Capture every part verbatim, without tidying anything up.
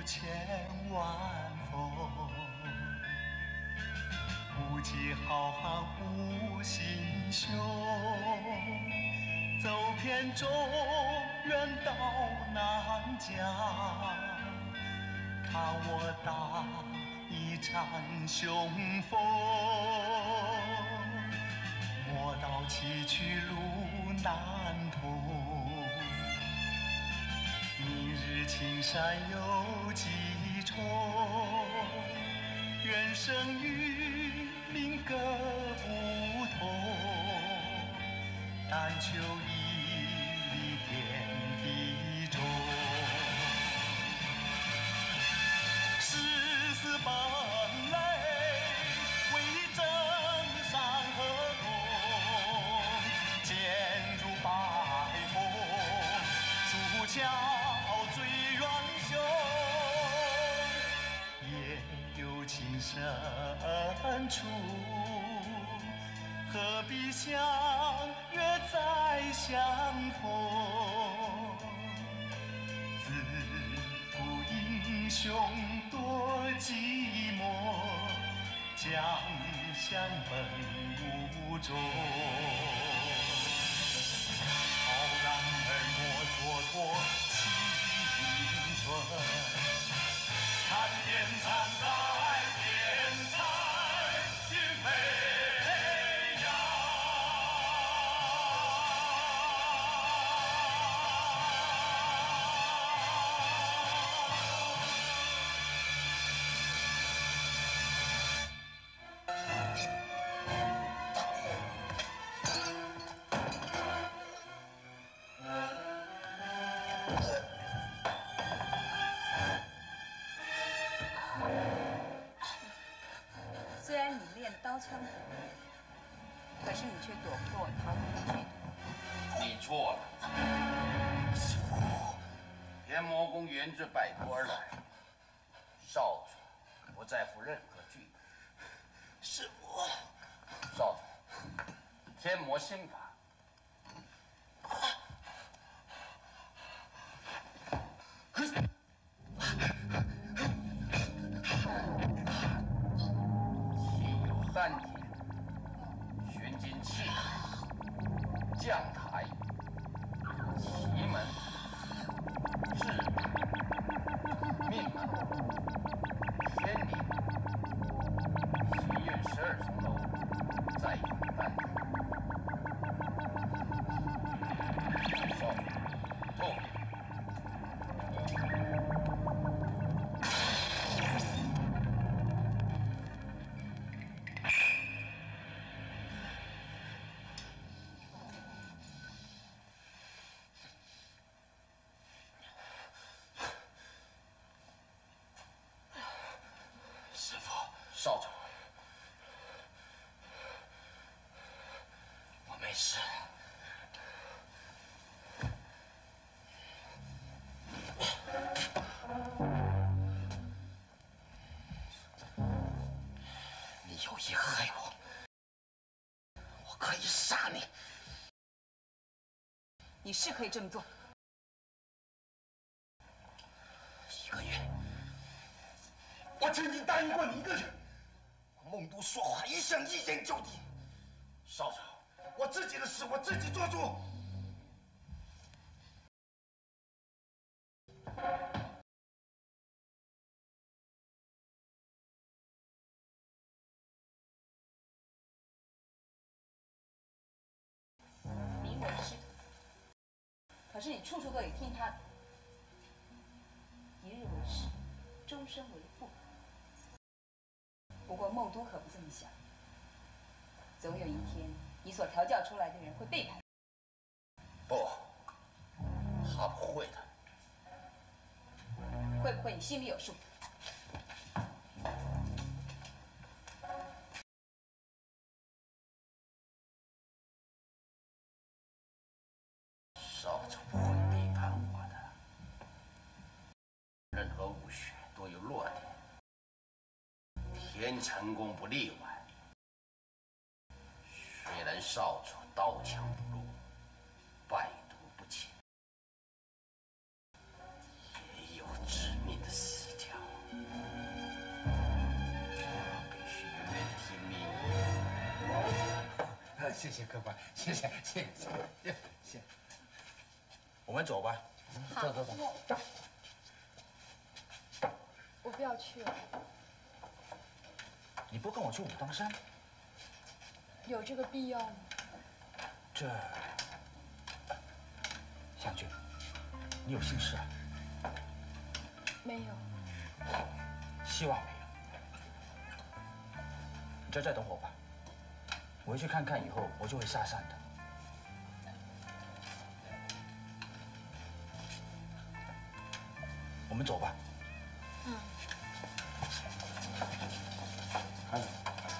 千万峰，不计浩瀚无心胸，走遍中原到南疆，看我打一场雄风。莫道崎岖路难通，明日青山有几重？愿生于民歌梧桐，但求一粒点滴中。誓死奔雷，为征山河动，坚如白凤，树桥最远雄。夜有情深处，何必相约再相逢？自古英雄多寂寞，江山本无中。浩然而莫蹉跎青春，看天参在天才与美阳。 虽然你练刀枪不入，可是你却躲不过我桃园剧毒。 你错了，师父，天魔宫原自百国而来，少主不再负任何剧毒。 师父， 少主，天魔心法。丹田，寻经气海，降台，奇门，智门，命门，天理，祈愿十二层楼，再用丹田。少主，痛！少主，我没事。你有意害我，我可以杀你。 你是可以这么做。 一个月，我曾经答应过你一个月。孟都说话一向一言九鼎，少主，我自己的事我自己做主。 名为师徒，可是你处处都得听他的，一日为师，终身为父。不过孟都可不这么想，总有一天，你所调教出来的人会背叛。 不，他不会的。 会不会你心里有数？ 少主不会背叛我的，任何武学都有弱点。天成功不例外。虽然少主刀枪不入，百毒不侵，也有致命的死条。 谢谢客官，谢谢谢谢谢谢。我们走吧。走走走。 我不要去了。 你不跟我去武当山？ 有这个必要吗？ 这，湘君，你有心事啊？ 没有。 希望没有。你在这等我吧，我回去看看以后，我就会下山的。我们走吧。 嗯。 孩子。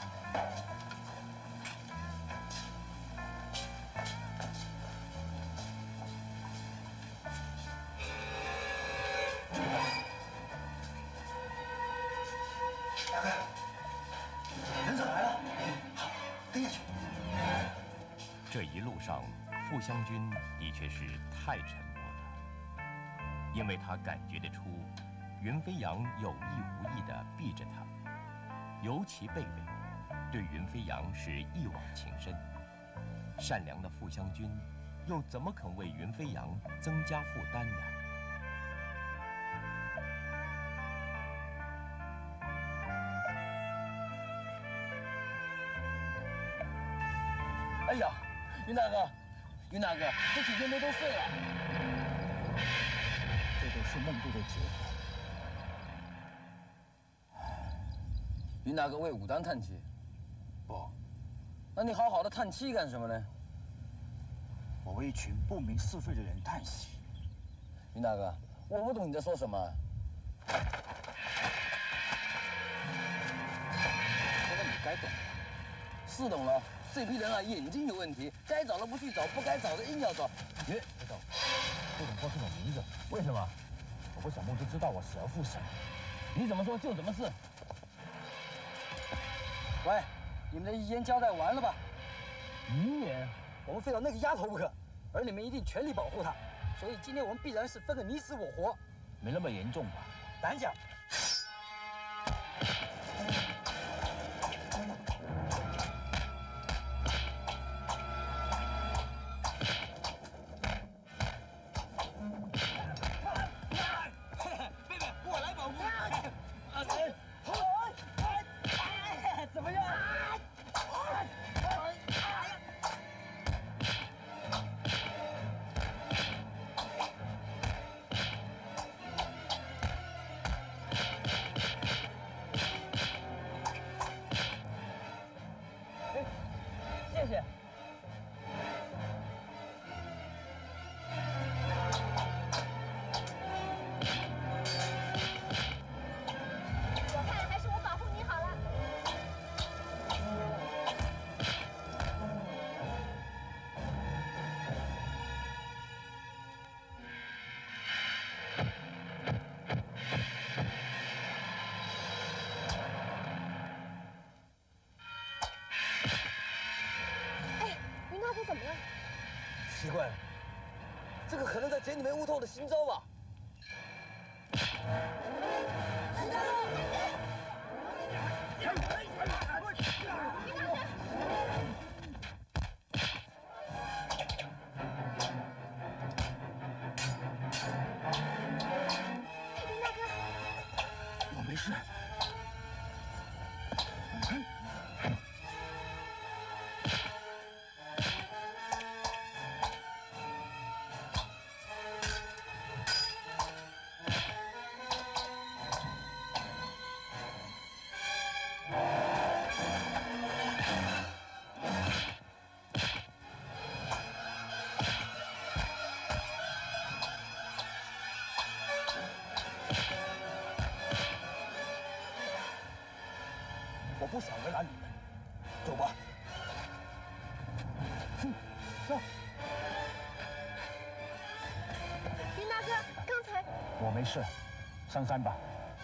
大哥，人走来了，好，跟下去。 这一路上，傅湘君的确是太沉默了，因为他感觉得出，云飞扬有意无意地避着他，尤其贝贝，对云飞扬是一往情深。善良的傅湘君，又怎么肯为云飞扬增加负担呢？ 哎呀，云大哥，云大哥，这几天没都睡了。这都是梦度的杰作。云大哥为武当叹气？ 不， 那你好好的叹气干什么呢？ 我为一群不明是非的人叹息。 云大哥，我不懂你在说什么。这个你该懂了。是懂了。这批人啊，眼睛有问题，该找的不去找，不该找的硬要找。你别动，不准说这种名字。为什么？我不想梦都知道我死而复生。你怎么说就怎么是。喂，你们的遗言交代完了吧？遗言？我们非要那个丫头不可，而你们一定全力保护她。所以今天我们必然是分个你死我活。没那么严重吧？胆小。奇怪了，这个可能在解你们乌透的新招吧？我没事。我不想为难你们，走吧。嗯，走。 云大哥，刚才我没事，上山吧。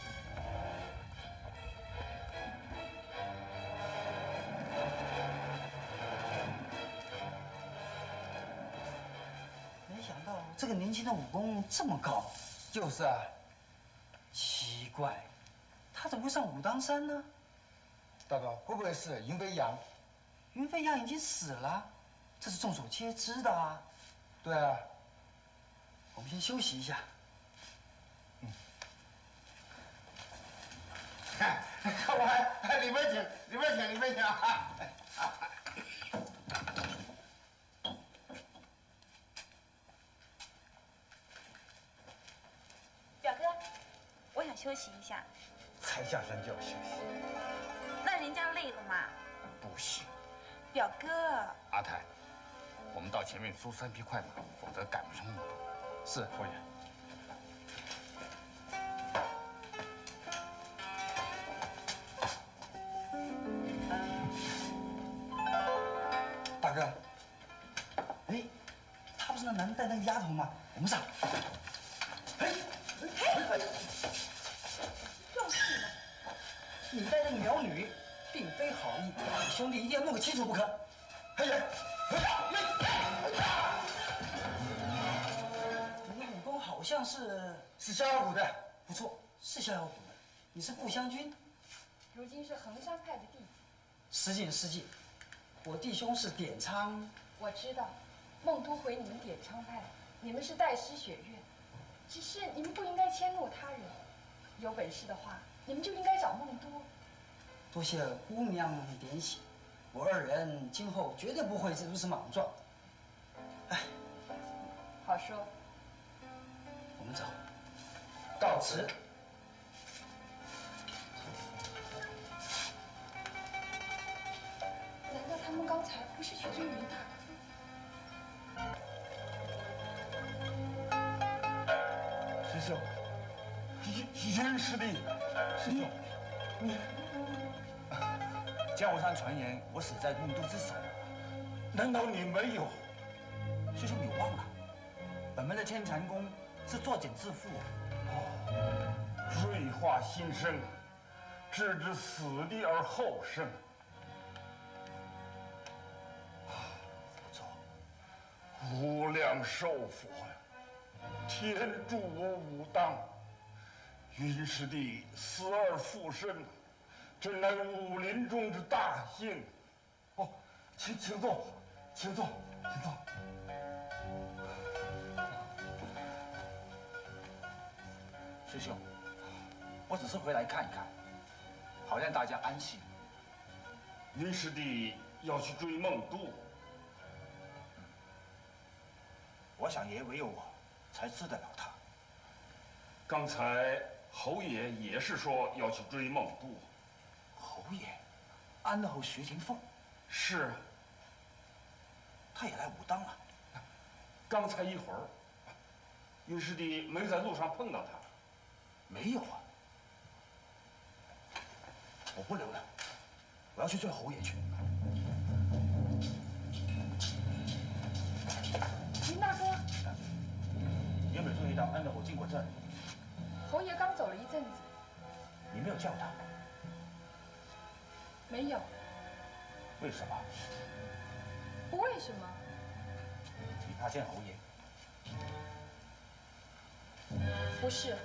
没想到这个年轻的武功这么高。就是啊。奇怪，他怎么会上武当山呢？ 大哥，会不会是云飞扬？ 云飞扬已经死了。 这是众所皆知的啊。对啊，我们先休息一下。 嗯。看完，里面请，里面请，里面请啊！ 表哥，我想休息一下。 才下山就要休息？ 那人家累了嘛。 不行。 表哥。 阿泰，我们到前面租三匹快马，否则赶不上木头。是，夫人。 大哥，哎，他不是那男的带那个丫头吗？我们上。哎，哎， 又是呢。 你带那个苗女，并非好意，兄弟一定要弄个清楚不可。哎呀！你的武功好像是是逍遥谷的， 不错，是逍遥谷的。你是傅将军， 如今是衡山派的弟子。 失敬失敬，我弟兄是点苍。 我知道，孟都回你们点苍派，你们是代师学院，只是你们不应该迁怒他人。有本事的话，你们就应该找孟都。 多谢姑娘点醒，我二人今后绝对不会如此莽撞。哎， 好说。 我们走，告辞。 难道他们刚才不是去追云大哥？ 师兄，云云师弟，师兄，你江湖上传言我死在孟都之手， 难道你没有？ 师兄你忘了，本门的天禅功是作茧自缚。 哦，锐化心生，置之死地而后生。 不错， 无量寿佛呀，天助我武当，云师弟死而复生，真乃武林中之大幸。哦，请请坐，请坐，请坐。 师兄，我只是回来看一看，好让大家安心。 云师弟要去追孟都， 我想也唯有我才治得了他。 刚才侯爷也是说要去追孟都。 侯爷，安乐侯徐廷凤。 是啊， 他也来武当了。 刚才一会儿，云师弟没在路上碰到他。 没有啊，我不留了，我要去追侯爷去。 林大哥， 你有没有注意到安乐侯经过这里？ 侯爷刚走了一阵子。 你没有叫他？ 没有。 为什么？ 不为什么。 你怕见侯爷？ 不是。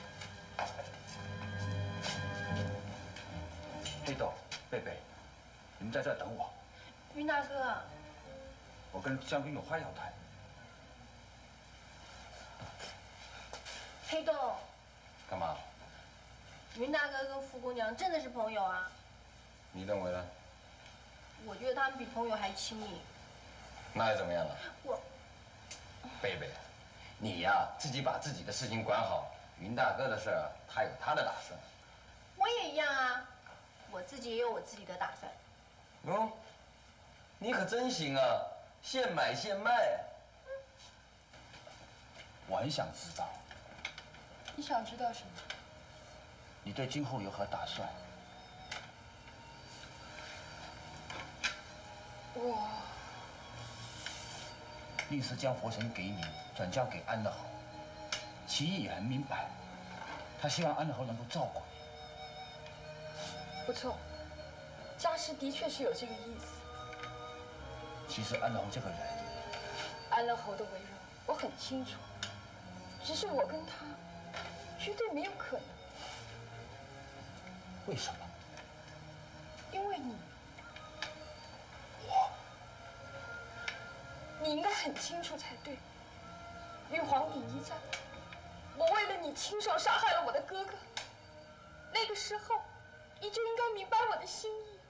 黑豆、贝贝，你们在这儿等我。 云大哥， 我跟将军有话要谈。 黑豆， 干嘛？ 云大哥跟傅姑娘真的是朋友啊？ 你认为呢？ 我觉得他们比朋友还亲密。 那又怎么样了？ 我， 贝贝，你呀，自己把自己的事情管好。云大哥的事儿，他有他的打算。 我也一样啊，我自己也有我自己的打算。 哦，你可真行啊，现买现卖。 我很想知道， 你想知道什么？ 你对今后有何打算？ 我令师将佛尘给你，转交给安乐侯，其意也很明白，他希望安乐侯能够照顾你。 不错，家师的确是有这个意思。 其实安乐侯这个人， 安乐侯的为人我很清楚，只是我跟他绝对没有可能。 为什么？ 因为你， 我， 你应该很清楚才对。玉皇顶一战，我为了你亲手杀害了我的哥哥。那个时候，你就应该明白我的心意。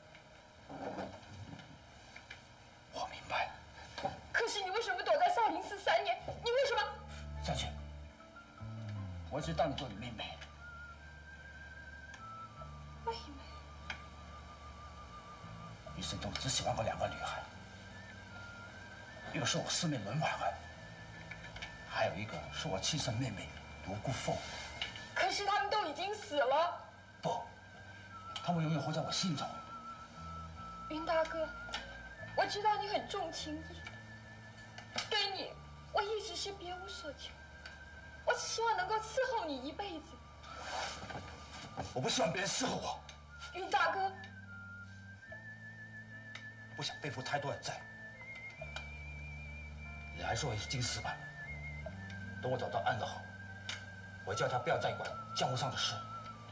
我明白。 可是你为什么躲在少林寺三年？你为什么？ 湘琴，我一直当你做你妹妹。 妹妹。 一生中只喜欢过两个女孩，一个是我师妹伦婉儿，还有一个是我亲生妹妹卢姑凤。 可是他们都已经死了。 不，他们永远活在我心中。 云大哥，我知道你很重情义，对你，我一直是别无所求。我只希望能够伺候你一辈子。 我不希望别人伺候我。 云大哥， 不想背负太多的债。你还是回京师吧。等我找到安乐后，我叫他不要再管江湖上的事。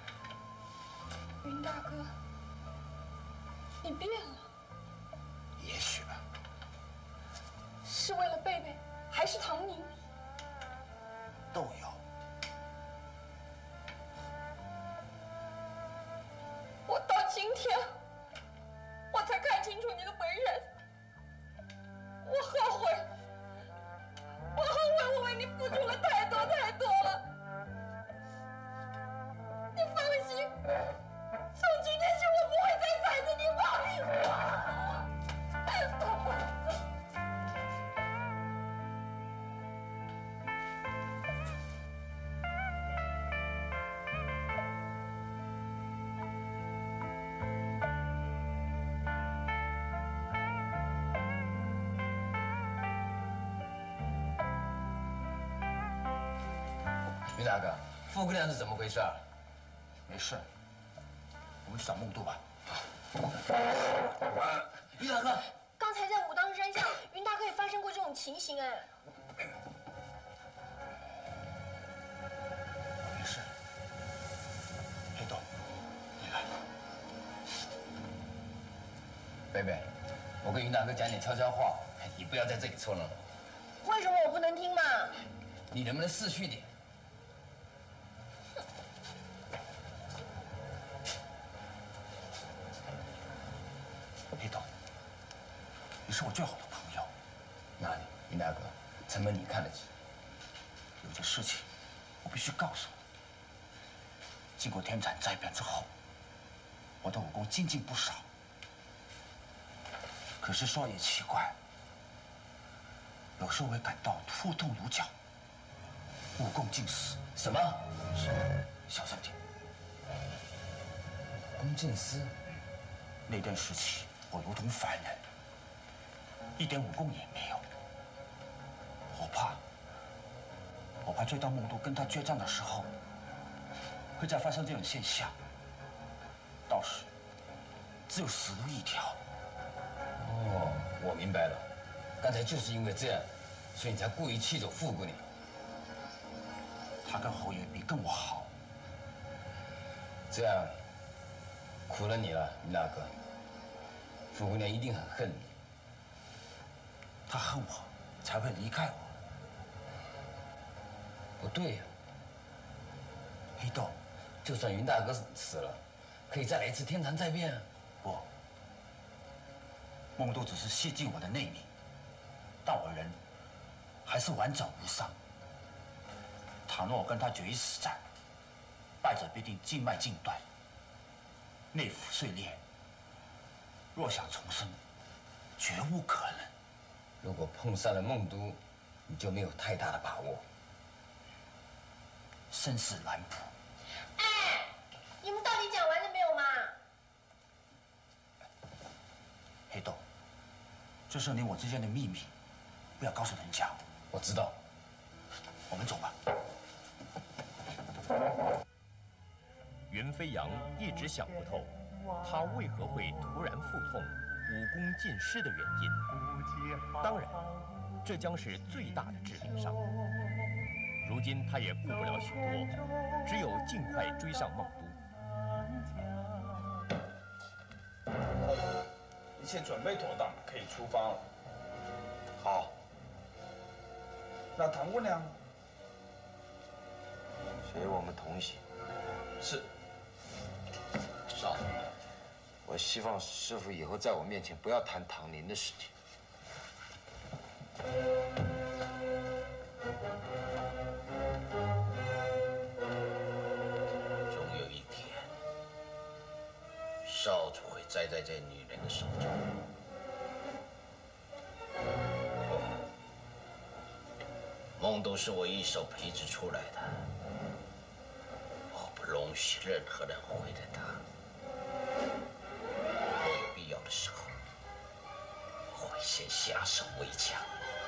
云大哥，你变了。 也许吧。 是为了贝贝，还是唐宁？ 都有。 我到今天，我才看清楚你的为人。我后悔，我后悔，我为你付出了太多太多了。你放心，从今天起，我不会再踩着你跑。 于大哥，傅姑娘是怎么回事啊？ 没事，我们去找梦都吧。 于大哥， 刚才在武当山下，云大哥也发生过这种情形哎。 没事。黑豆，你来。 贝贝，我跟云大哥讲点悄悄话，你不要在这里凑热闹。 为什么我不能听嘛？ 你能不能识趣点？ 黑豆，你是我最好的朋友。 哪里，云大哥，承蒙你看得起。 有件事情，我必须告诉你。经过天蚕灾变之后，我的武功精进不少。可是说也奇怪，有时候会感到突痛如绞，武功尽失。 什么？ 小声点。 武功尽失？ 那段时期，我如同凡人，一点武功也没有。我怕，我怕追到梦都跟他决战的时候，会再发生这种现象。到时，只有死路一条。 哦，我明白了，刚才就是因为这样，所以你才故意气走傅姑娘。 他跟侯爷比跟我好， 这样苦了你了，云大哥。傅姑娘一定很恨你。 他恨我，才会离开我。 不对呀、 黑豆， 就算云大哥死了，可以再来一次天蚕灾变啊。 不，梦都只是吸进我的内力，但我人还是完整无伤。倘若我跟他决一死战，败者必定经脉尽断，内腑碎裂。若想重生，绝无可能。 如果碰上了梦都，你就没有太大的把握。 生死难卜。 哎，你们到底讲完了没有嘛？ 黑豆，这是你我之间的秘密，不要告诉人家。 我知道。 我们走吧。 云飞扬一直想不透，他为何会突然腹痛、武功尽失的原因。当然，这将是最大的致命伤。如今他也顾不了许多，只有尽快追上梦一切准备妥当，可以出发了。 好。那唐姑娘， 随我们同行。 是。 少，我希望师傅以后在我面前不要谈唐宁的事情。 总有一天，少主会栽在这女人的手中。梦都是我一手培植出来的，我不容许任何人毁了它。若有必要的时候，我会先下手为强。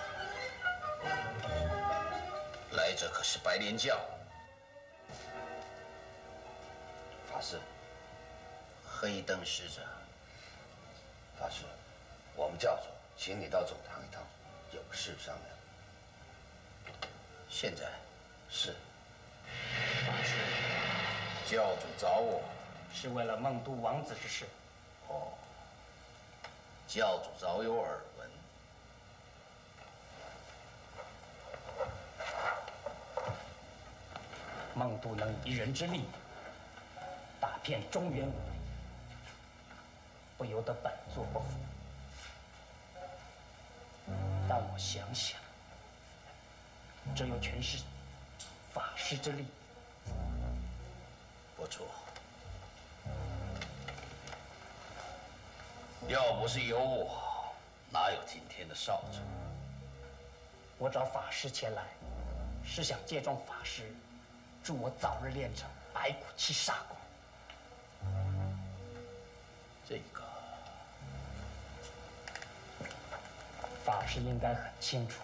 来者可是白莲教法师， 黑灯使者。 法师，我们教主请你到总堂一趟，有事商量。 现在是。 法师，教主找我是为了孟都王子之事。 哦，教主早有耳闻。 孟都能以一人之力打遍中原五陵，不由得本座不服。但我想想，这又全是法师之力。 不错，要不是有我，哪有今天的少主？ 我找法师前来，是想借重法师助我早日练成白骨七煞功。 这个法师应该很清楚，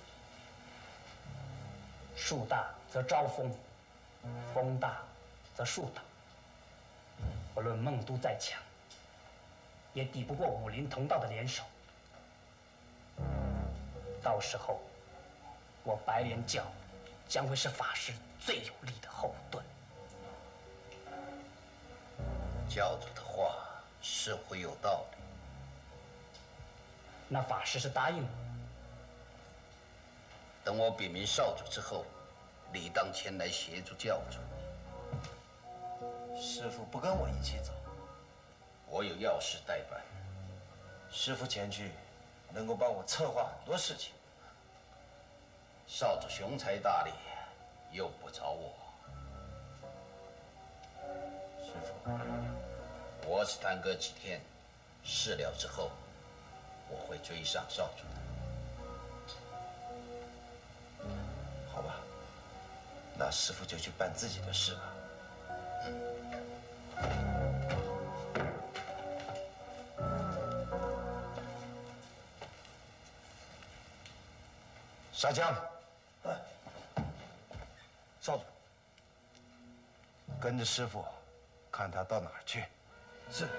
树大则招风，风大则树倒。不论孟都再强，也抵不过武林同道的联手。到时候，我白莲教将会是法师最有力的后盾。 教主的话似乎有道理。 那法师是答应了？ 等我禀明少主之后，理当前来协助教主。 师傅不跟我一起走， 我有要事代办。 师傅前去，能够帮我策划很多事情。 少主雄才大略，用不着我。 师傅， 我只耽搁几天，事了之后，我会追上少主的。 好吧，那师傅就去办自己的事吧。沙江，少主，跟着师傅，看他到哪儿去。 是。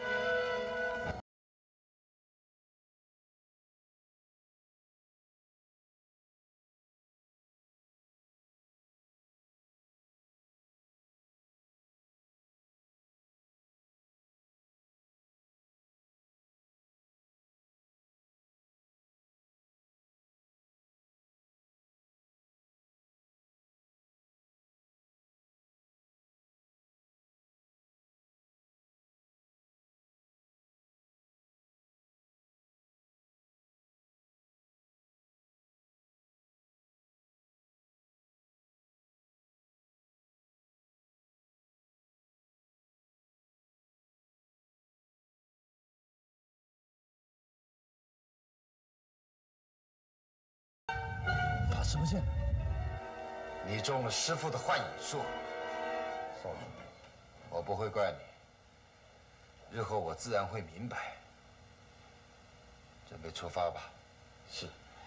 法师不见，你中了师傅的幻影术。少主，我不会怪你，日后我自然会明白。准备出发吧。 是。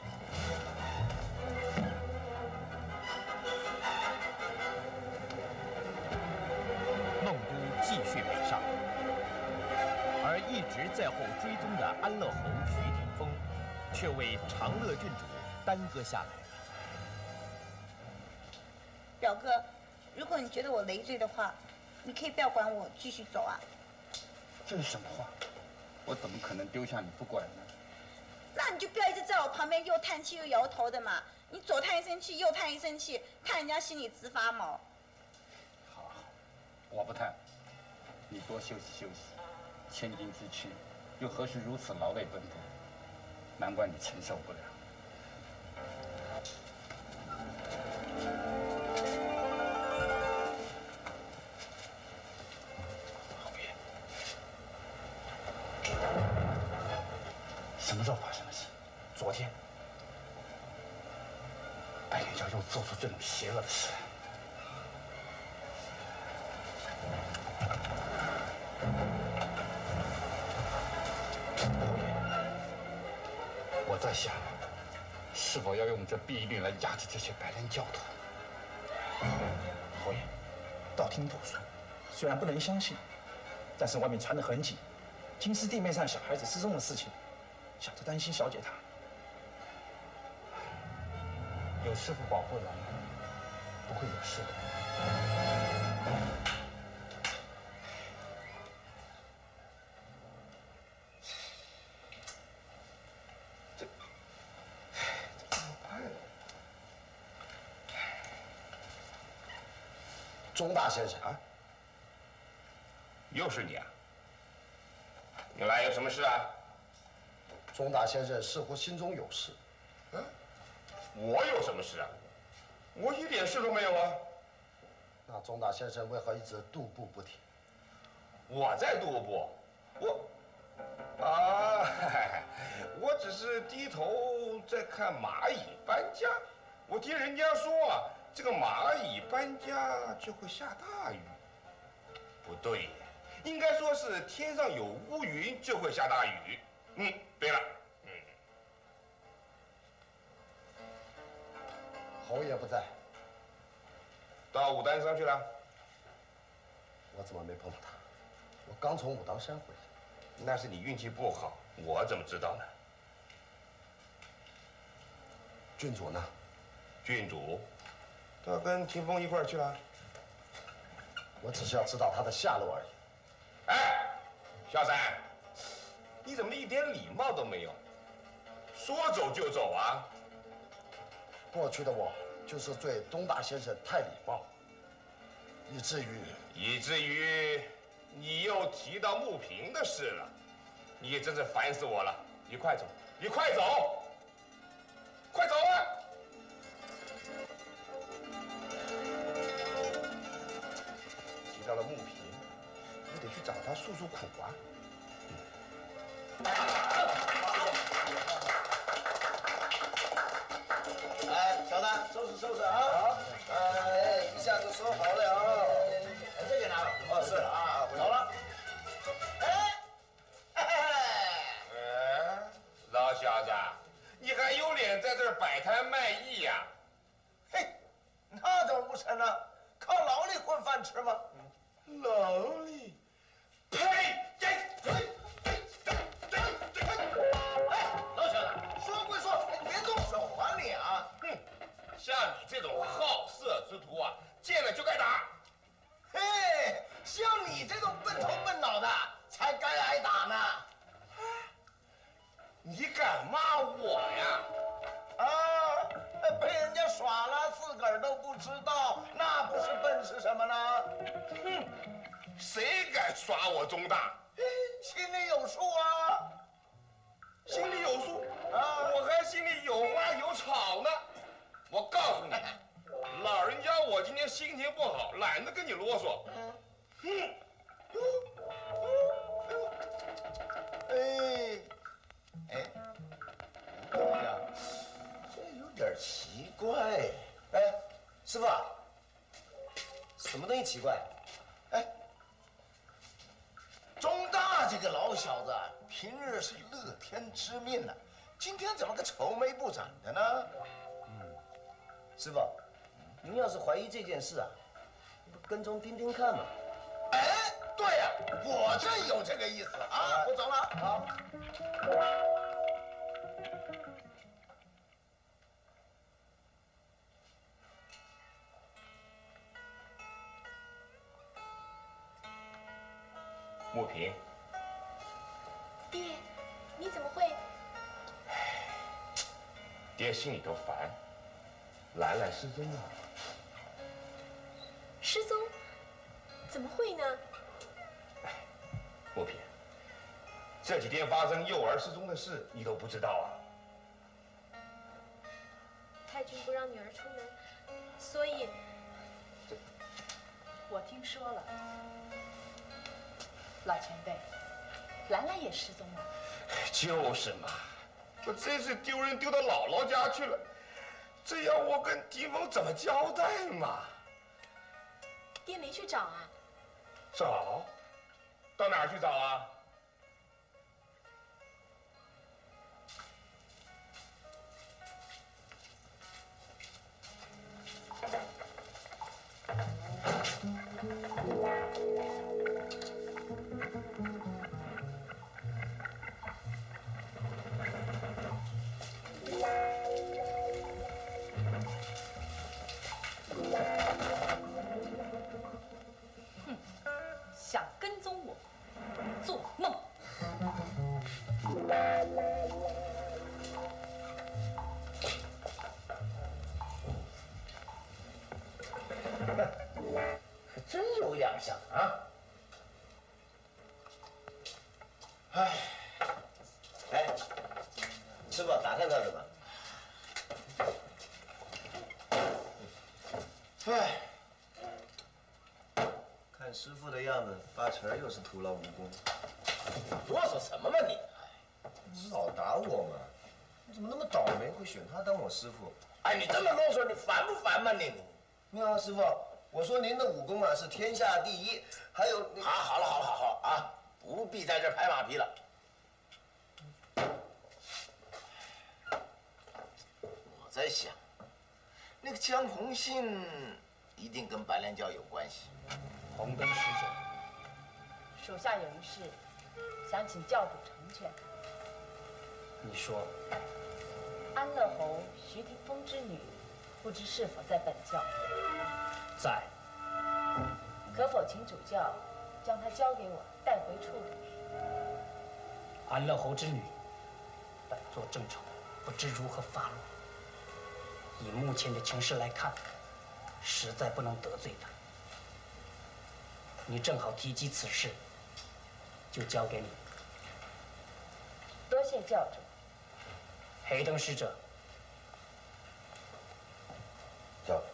孟都继续北上，而一直在后追踪的安乐侯徐廷峰，却为长乐郡主耽搁下来了。 表哥，如果你觉得我累赘的话，你可以不要管我，继续走啊。 这是什么话？我怎么可能丢下你不管呢？ 那你就不要一直在我旁边又叹气又摇头的嘛。你左叹一声气，右叹一声气，看人家心里直发毛。 好，好，我不叹，你多休息休息。千金之躯，又何须如此劳累奔波？难怪你承受不了。侯爷，什么时候发生的事？昨天。白莲教又做出这种邪恶的事来。我在想，是否要用这避令来压制这些白莲教徒？ 侯爷，道听途说，虽然不能相信，但是外面传得很紧，金丝地面上小孩子失踪的事情，小的担心小姐她。 有师傅保护人，不会有事的。 这，这怎么办呀？ 钟大先生啊，又是你啊？你来有什么事啊？ 钟大先生似乎心中有事。 嗯。我有什么事啊？我一点事都没有啊。 那钟大先生为何一直踱步不停？ 我在踱步，我啊，我只是低头在看蚂蚁搬家。我听人家说啊，这个蚂蚁搬家就会下大雨。不对，应该说是天上有乌云就会下大雨。嗯，对了。 侯爷不在， 到武当山去了。 我怎么没碰到他？我刚从武当山回来。 那是你运气不好，我怎么知道呢？ 郡主呢？ 郡主，他跟霆锋一块儿去了。 我只是要知道他的下落而已。 哎，小三，你怎么一点礼貌都没有？说走就走啊？ 过去的我就是对东大先生太礼貌，以至于以至于你又提到穆平的事了，你也真是烦死我了！你快走，你快走，快走啊！提到了穆平，我得去找他诉诉苦啊。 哎，小三，收拾收拾啊！好，哎，一下子收好了。哎，这个拿了。哦，是啊，走了。哎， 哎，老小子，你还有脸在这儿摆摊卖艺呀？ 嘿，那怎么不成呢？靠劳力混饭吃吗？ 劳力？呸！哎， 老小子，说归说，你别动手啊你啊！ 哼，像你这种好色之徒啊，见了就该打。 嘿，像你这种笨头笨脑的才该挨打呢。 你敢骂我呀？ 啊，被人家耍了，自个儿都不知道，那不是笨是什么呢？ 哼，谁敢耍我钟大？ 心里有数啊。 心里有数啊，我还心里有花有草呢。我告诉你，老人家我今天心情不好，懒得跟你啰嗦。哼， 哎，哎，怎么样？这有点奇怪。哎，师傅啊，什么东西奇怪？哎，钟大这个老小子，平日是乐天知命的，今天怎么个愁眉不展的呢？ 嗯，师傅，您要是怀疑这件事啊，你不跟踪听听看嘛？ 哎，对呀、啊，我正有这个意思啊！我走了。好。 穆平， 爹，你怎么会？ 爹心里头烦，兰兰失踪了。 失踪？怎么会呢？ 木平，这几天发生幼儿失踪的事，你都不知道啊？ 太君不让女儿出门，所以我听说了，老前辈，兰兰也失踪了。 就是嘛，我真是丢人丢到姥姥家去了，这样我跟狄峰怎么交代嘛？ 爹没去找啊？ 找？到哪儿去找啊？ 想跟踪我，做梦！ 真有样相啊！哎，哎，师傅，打探到了吗？哎，看师傅的样子，八成又是徒劳无功。哆嗦什么嘛你？你老打我嘛？你怎么那么倒霉，会选他当我师傅？哎，你这么啰嗦，你烦不烦嘛你？没有啊，师傅，我说您的武功啊是天下第一，还有你……好，好了，好了，好了啊，不必在这拍马屁了。我在想，那个江红信一定跟白莲教有关系。 红灯使者， 属下有一事，想请教主成全。 你说。 安乐侯徐廷峰之女，不知是否在本教？ 在。 可否请主教将她交给我，带回处理？ 安乐侯之女，本座正愁不知如何发落。以目前的情势来看，实在不能得罪她。你正好提及此事，就交给你。 多谢教主。 黑灯使者， 教主，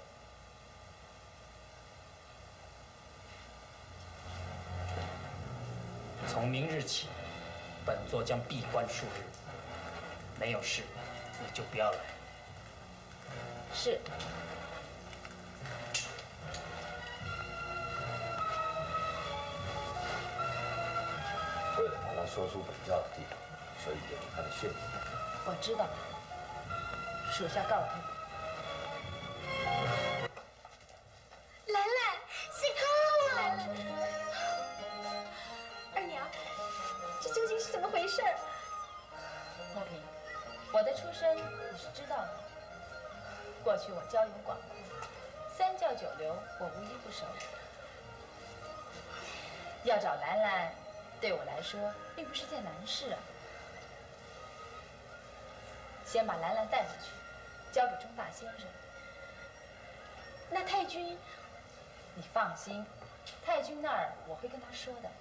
从明日起，本座将闭关数日，没有事你就不要来。 是。 为了把他说出本教的地方，所以有了他的血统。 我知道，属下告退。 兰兰，幸好兰兰。二娘，这究竟是怎么回事？ 莫平，我的出身你是知道的。过去我交友广阔，三教九流我无一不熟。要找兰兰，对我来说并不是件难事啊。先把兰兰带回去，交给钟大先生。 那太君， 你放心，太君那儿我会跟他说的。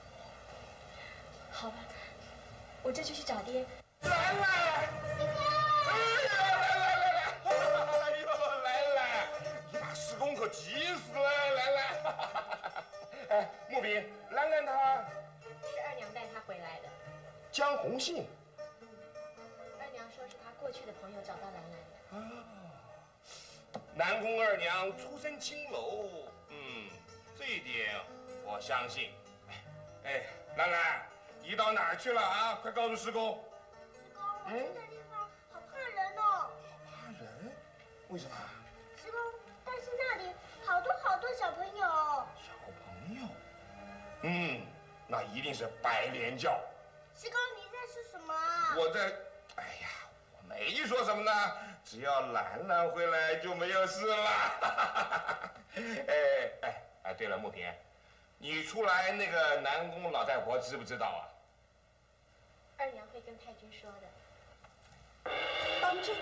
好吧，我这就去找爹。 兰兰，哎呀，来来来来，哎呦，兰兰，你把师公可急死了，兰兰。哎，木炳，兰兰她是二娘带她回来的。 江红信。 二娘说是她过去的朋友找到兰兰的。 啊，南宫二娘出身青楼，嗯，这一点我相信。哎，兰兰，你到哪儿去了啊？快告诉师公。 师公，我去的地方好怕人哦。 怕人？为什么？ 师公，但是那里好多好多小朋友。 小朋友？嗯，那一定是白莲教。 师公，你在说什么啊？ 我在，哎呀，我没说什么呢，只要兰兰回来就没有事了。哎哎哎，对了，木平，你出来那个南宫老太婆知不知道啊？ 二娘会跟太君说的。 当当真？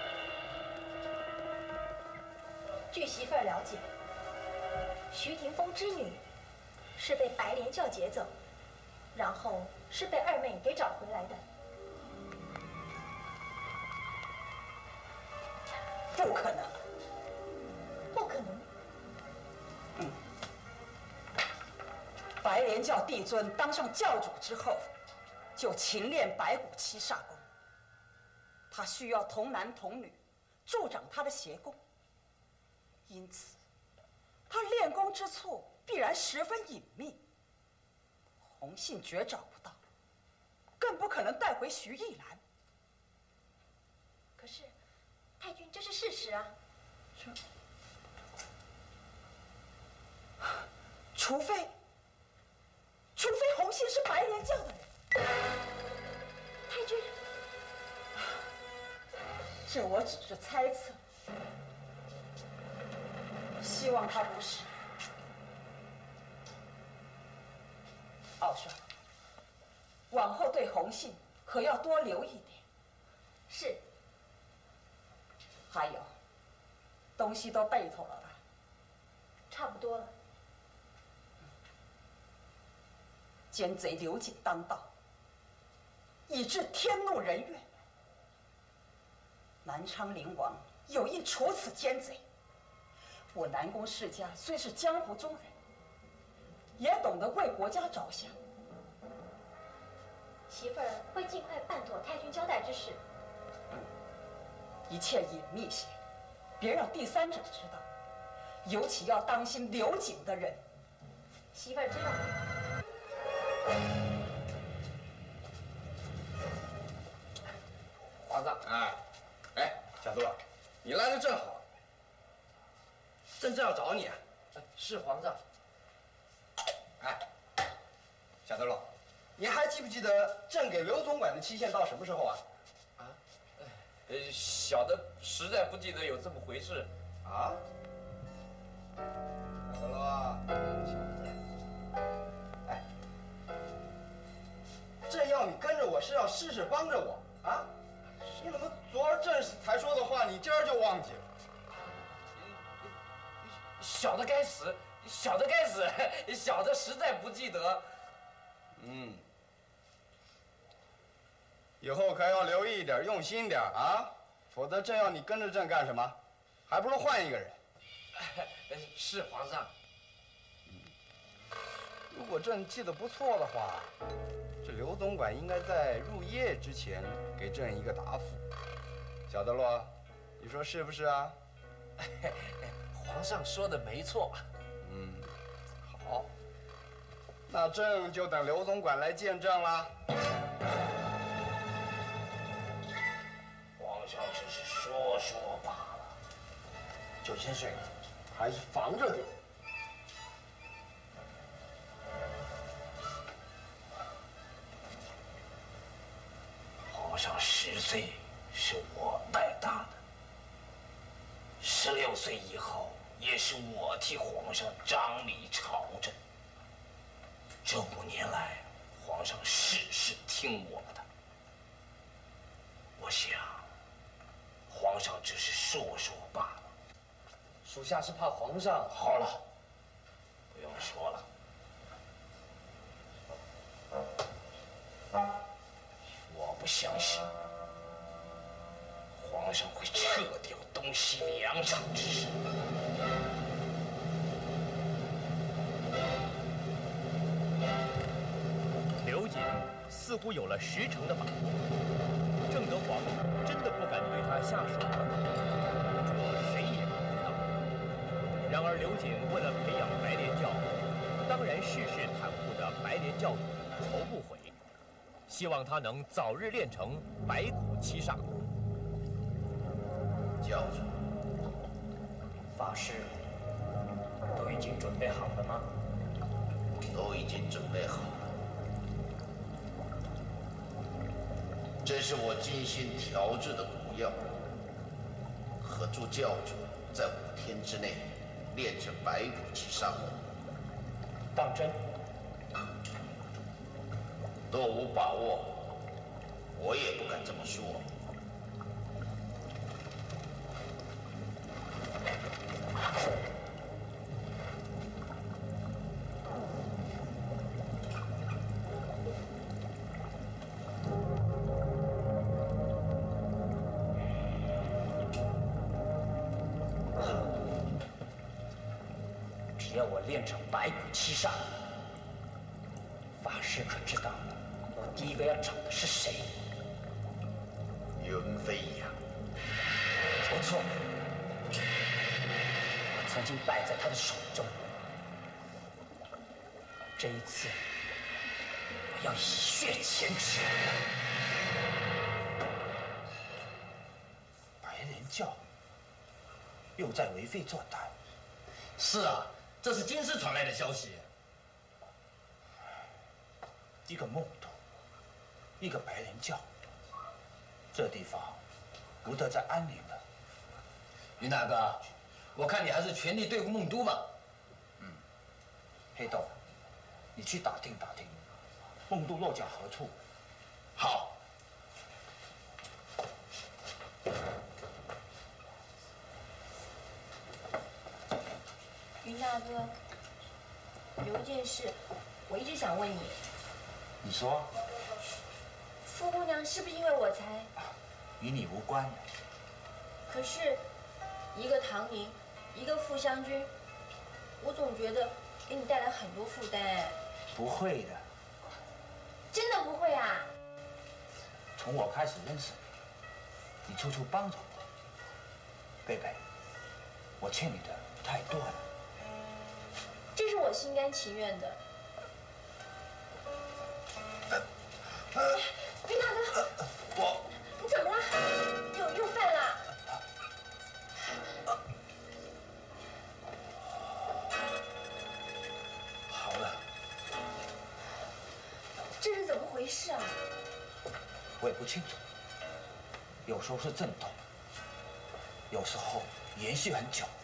据媳妇儿了解，徐霆锋之女是被白莲教劫走，然后是被二妹给找回来的。 不可能， 不可能。 嗯，白莲教帝尊当上教主之后，就勤练白骨七煞功。他需要童男童女助长他的邪功，因此，他练功之处必然十分隐秘。洪信绝找不到，更不可能带回徐艺兰。 可是，太君，这是事实啊！ 这，除非，除非洪信是白莲教的人。 太君， 这我只是猜测，希望他不是。奥帅，往后对洪信可要多留一点。 是。 还有，东西都备妥了吧？ 差不多了。 奸贼刘瑾当道，以致天怒人怨。南昌灵王有意处此奸贼。我南宫世家虽是江湖中人，也懂得为国家着想。 媳妇儿会尽快办妥太君交代之事。 一切隐秘些，别让第三者知道，尤其要当心刘瑾的人。 媳妇儿知道。 皇上，哎，哎，小杜，你来的正好，朕正要找你啊。是皇上。哎，小德罗，你还记不记得朕给刘总管的期限到什么时候啊？ 啊？呃，小的实在不记得有这么回事。 啊？小德罗，小子，哎，朕要你跟着我是要事事帮着我啊！你怎么昨儿朕才说的话，你今儿就忘记了？ 小的该死，小的该死，小的实在不记得。 嗯，以后可要留意一点，用心点啊，否则朕要你跟着朕干什么？还不如换一个人。 是皇上。 如果朕记得不错的话，这刘总管应该在入夜之前给朕一个答复。小德罗，你说是不是啊？ 皇上说的没错。 嗯，好，那朕就等刘总管来见朕啦。 皇上只是说说罢了。 九千岁，还是防着点。 皇上十岁是我带大的，十六岁以后也是我替皇上掌理朝政。这五年来，皇上事事听我的。我想，皇上只是说说罢了。 属下是怕皇上…… 好了，不用说了。我不相信皇上会撤掉东西两场之事。 刘瑾似乎有了十成的把握，正德皇帝真的不敢对他下手吗？这谁也不知道。然而刘瑾为了培养白莲教，当然世事袒护的白莲教主仇不悔，希望他能早日练成白骨七煞功。 教主， 法师都已经准备好了吗？ 都已经准备好了。这是我精心调制的毒药，可助教主在五天之内练成白骨七煞功。 当真？ 若无把握，我也不敢这么说。 只要我练成白骨七煞，法师可知道我第一个要找的是谁？ 云飞扬。 不错，我曾经败在他的手中。这一次，我要以血前耻。 白莲教又在为非作歹。 是啊，这是京师传来的消息。 一个梦都，一个白莲教，这地方不得再安宁了。 云大哥，我看你还是全力对付孟都吧。 嗯，黑豆，你去打听打听，孟都落脚何处？ 好。 云大哥，有一件事，我一直想问你。 你说。 傅姑娘是不是因为我才？ 与你无关。 可是，一个唐宁，一个傅将军，我总觉得给你带来很多负担。 不会的。 真的不会啊？ 从我开始认识你，你处处帮着我。贝贝，我欠你的太多了。 这是我心甘情愿的。云大哥， 我你怎么了？又又犯了？ 好了。 这是怎么回事啊？ 我也不清楚，有时候是阵痛，有时候延续很久。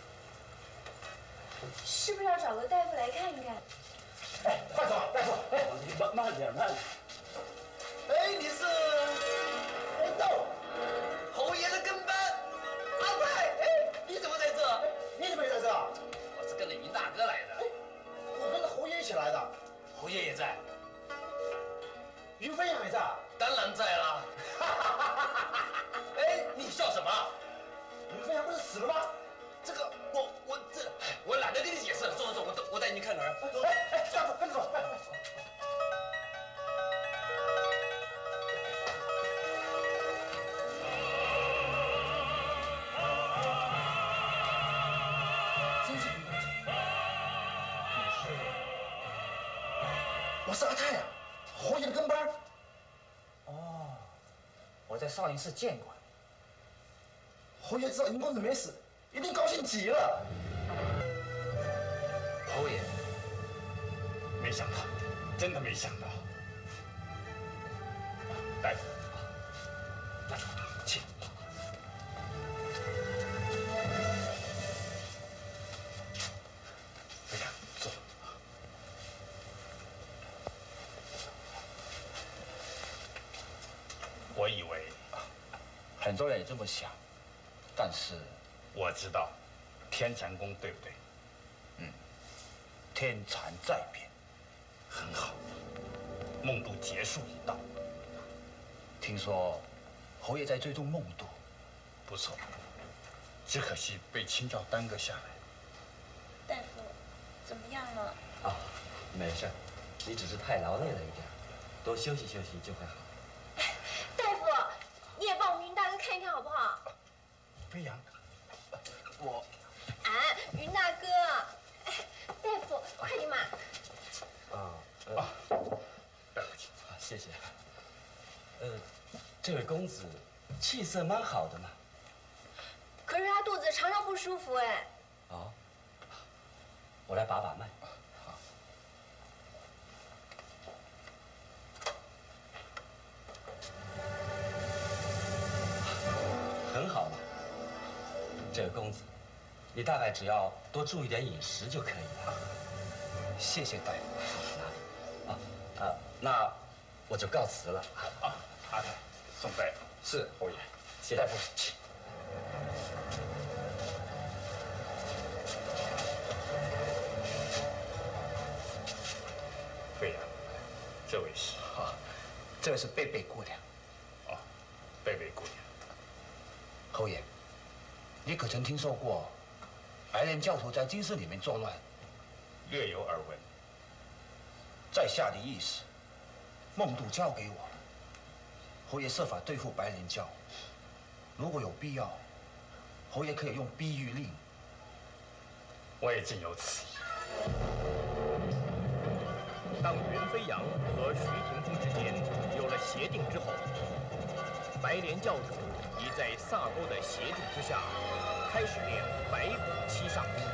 是不是要找个大夫来看一看？ 哎，快走，大夫！哎， 慢慢点，慢点。 哎，你是黑豆，侯爷的跟班。阿泰，哎，你怎么在这？ 你怎么也在这？ 我是跟着云大哥来的。 我跟着侯爷一起来的。 侯爷也在。 云飞扬也在。 当然在了。哎，你笑什么？ 云飞扬不是死了吗？ 这个，我我这我懒得跟你解释，走走走，我我带你去看个人。走， 哎哎，大夫跟着走。哎真是云公子，你是？我是阿泰呀，侯爷的跟班。 哦，我在少林寺见过你。 侯爷知道云公子没死，一定高兴极了。 侯爷， 没想到，真的没想到。大夫，大夫，请。飞扬，坐。我以为， 很多人也这么想，但是我知道，天禅宫对不对？ 嗯，天禅在变， 很好。梦都结束一道， 听说侯爷在追踪梦都， 不错，只可惜被清教耽搁下来。 大夫，怎么样了？ 啊，没事，你只是太劳累了一点，多休息休息就会好。 大夫，你也帮我们云大哥看一看好不好？ 飞扬， 我啊，云大哥，哎，大夫，快点嘛！ 啊，呃， 不要客气， 谢谢。呃，这位公子气色蛮好的嘛。 可是他肚子常常不舒服哎。 哦，我来把把脉。 好。 很好嘛，这位公子，你大概只要多注意点饮食就可以了。 谢谢大夫。 啊啊，那我就告辞了。 啊，阿泰，送大夫。 是侯爷， 谢大夫请。 这位是贝贝姑娘。 哦，贝贝姑娘。 侯爷，你可曾听说过白莲教徒在京师里面作乱？ 略有耳闻。 在下的意思，梦度交给我，侯爷设法对付白莲教。如果有必要，侯爷可以用逼狱令。 我也尽有此意。 当袁飞扬和徐霆锋之间有了协定之后，白莲教主已在萨沟的协助之下，开始练白骨七煞功。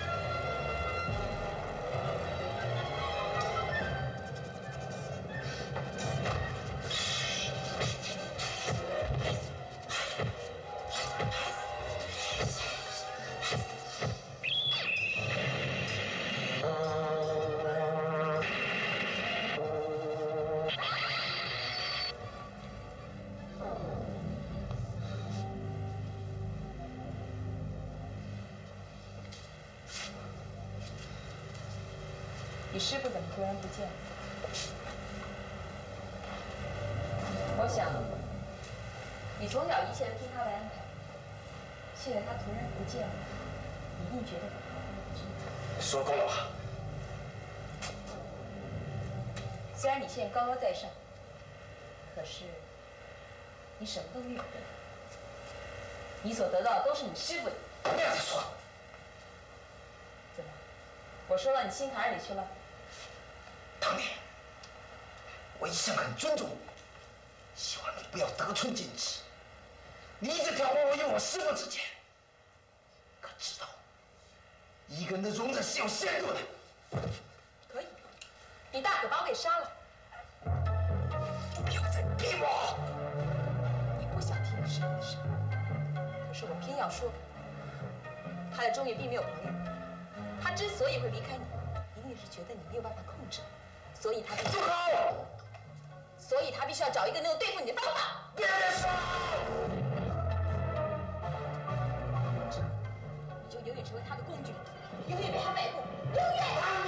你师傅怎么突然不见了？我想，你从小一切都听他的安排，现在他突然不见了，你一定觉得不好。 说够了吧？ 虽然你现在高高在上，可是你什么都没有得到，你所得到的都是你师傅的。 不要再说了。 怎么？我说到你心坎里去了？ 当年，我一向很尊重你，希望你不要得寸进尺。你一直挑拨我与我师傅之间，可知道，一个人的容忍是有限度的。 可以，你大可把我给杀了。 不要再逼我！ 你不想听你师傅的事，可是我偏要说。他在中原并没有朋友，他之所以会离开你，一定是觉得你没有办法控制。所以他必须，所以他必须要找一个能够对付你的方法。 别再说， 你就永远成为他的工具，永远被他摆布，永远。